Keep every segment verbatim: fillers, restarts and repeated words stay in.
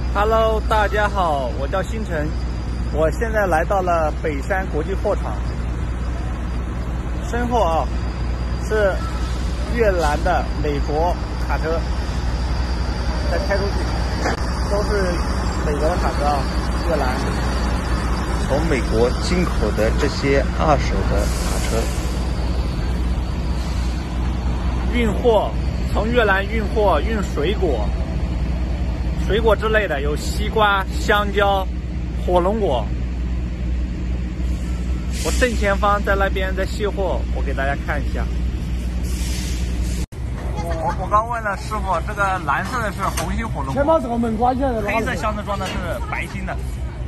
Hello， 大家好，我叫星辰，我现在来到了北山国际货场，身后啊是越南的美国卡车在开出去，都是美国的卡车啊，越南从美国进口的这些二手的卡车， 运货，从越南运货运水果。水果之类的有西瓜、香蕉、火龙果。我正前方在那边在卸货，我给大家看一下。我我刚问了师傅，这个蓝色的是红心火龙果， 先把这个门关起来， 黑色箱子装的是白心的，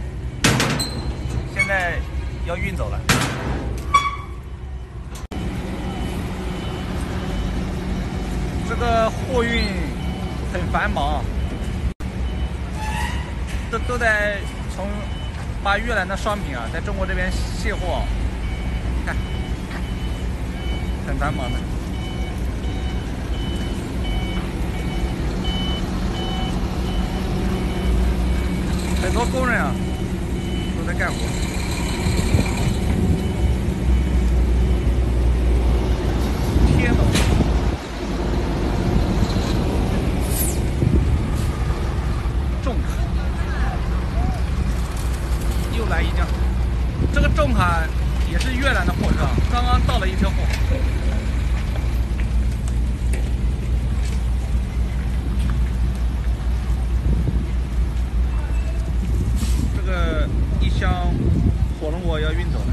现在要运走了。这个货运很繁忙。都都在从把越南的商品啊，在中国这边卸货，你看，很繁忙的。很多工人啊，都在干活。天呐！重卡。又来一辆，这个重卡也是越南的货车，刚刚到了一车货。这个一箱火龙果要运走了。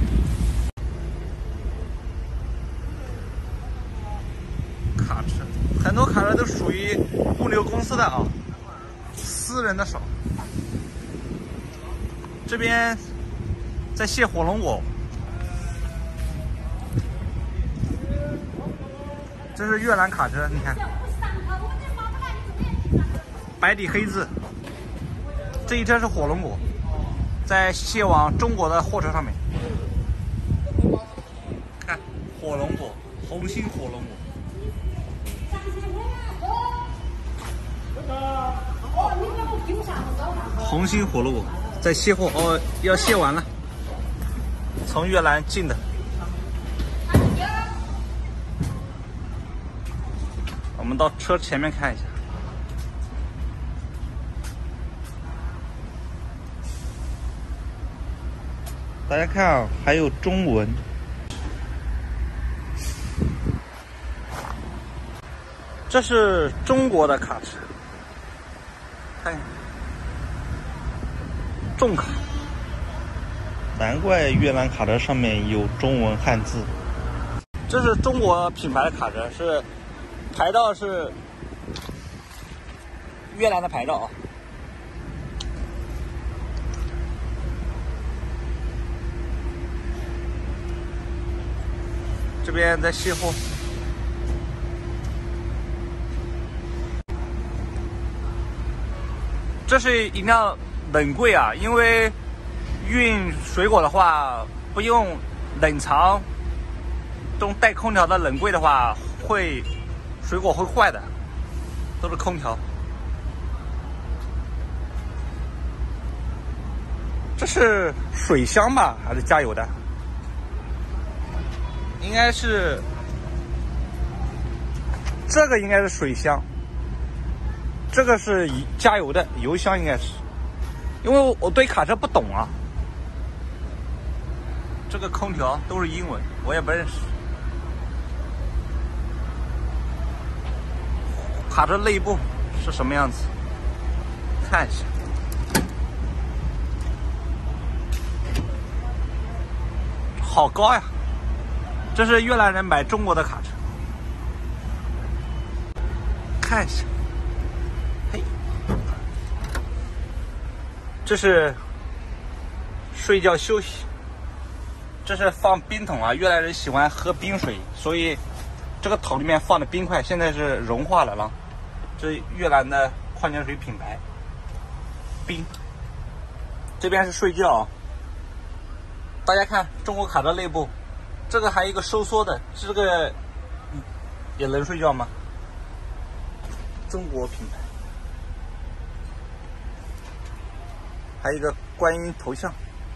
卡车，很多卡车都属于物流公司的啊，私人的少。这边在卸火龙果，这是越南卡车，你看，白底黑字。这一车是火龙果，在卸往中国的货车上面。看火龙果，红心火龙果，红心火龙果。在卸货哦，要卸完了，从越南进的。我们到车前面看一下， 大家看啊，还有中文。 这是中国的卡车，看一下。重卡， 难怪越南卡车上面有中文汉字。 这是中国品牌的卡车，是牌照是越南的牌照啊。这边在卸货。这是一辆冷柜啊，因为运水果的话不用冷藏，这种带空调的冷柜的话，会水果会坏的，都是空调。这是水箱吧，还是加油的？应该是这个，应该是水箱，这个是加油的油箱，应该是。因为我对卡车不懂啊，这个空调都是英文，我也不认识。卡车内部是什么样子？看一下，好高呀！这是越南人买中国的卡车，看一下。这是睡觉休息，这是放冰桶啊，越南人喜欢喝冰水，所以这个桶里面放的冰块现在是融化了了。这是越南的矿泉水品牌冰。这边是睡觉，大家看中国卡车内部，这个还有一个收缩的，这个也能睡觉吗？中国品牌。 还有一个观音头像。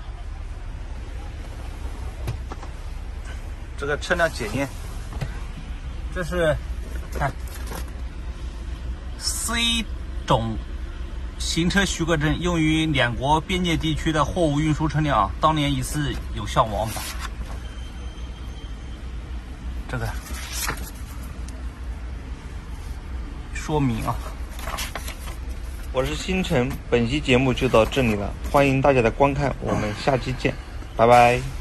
这个车辆检验，这是看 C 种行车许可证，用于两国边界地区的货物运输车辆啊，当年疑似有效往返。这个说明啊。 我是星辰，本期节目就到这里了，欢迎大家的观看，我们下期见，拜拜。